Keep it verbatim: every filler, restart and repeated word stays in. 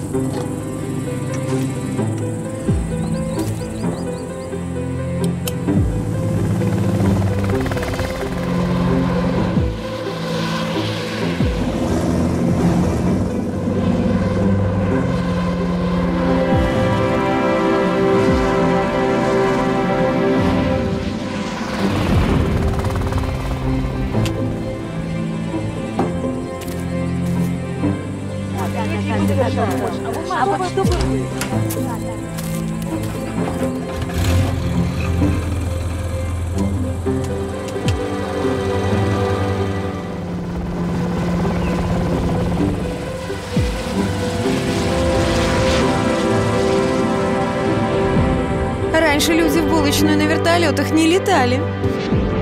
А вот что бы вы? Раньше люди в булочную на вертолетах не летали.